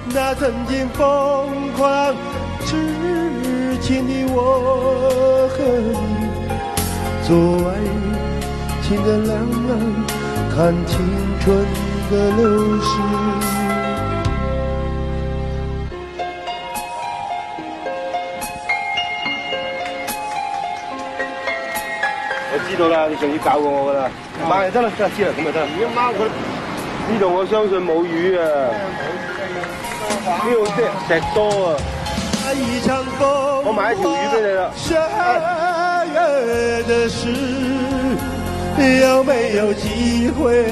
那曾经疯狂痴情的我和你，做爱情的两岸，看青春的流逝。 我知道啦，你上次教過我噶啦，買就得啦，得知啦，咁就得啦。而家貓佢呢度，我相信冇魚啊，呢度即係石多啊。我買一條魚俾你啦。 下月的事，有沒有機會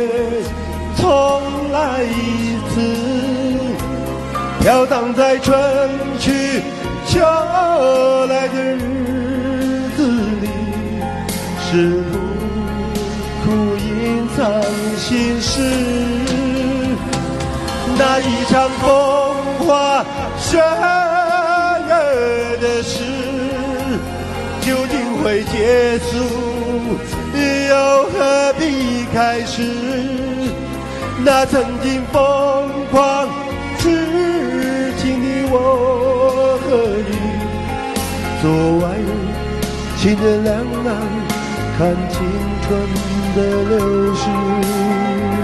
重來一次？飄蕩在春去秋來的日子裏，是不苦隱藏心事。那一場風花雪月的事，究竟會結束，又何必開始？那曾經瘋狂痴情的我和你，做愛情的兩岸，看青春的流逝。